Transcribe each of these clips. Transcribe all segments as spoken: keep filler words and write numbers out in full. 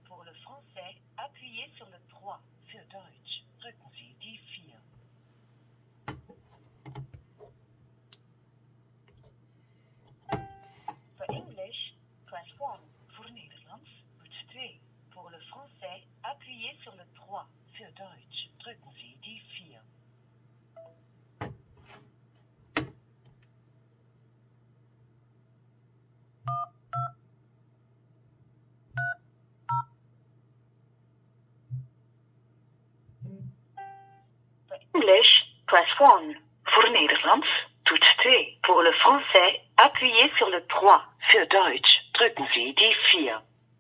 Pour le français, appuyez sur le trois. Für Deutsch, drücken Sie die vier. Voor English, press one. Voor Nederlands, toets twee. Pour le français, appuyez sur le trois. Für Deutsch, drücken Sie die vier. English, press one. Voor Nederlands, toets twee. Pour le français, appuyez sur le trois. Für Deutsch, drücken Sie die vier.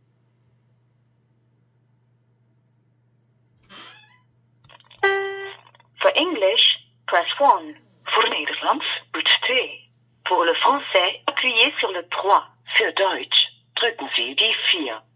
Voor English, press one. Voor Nederlands, toets twee. Pour le français, appuyez sur le trois. Für Deutsch, drücken Sie die vier.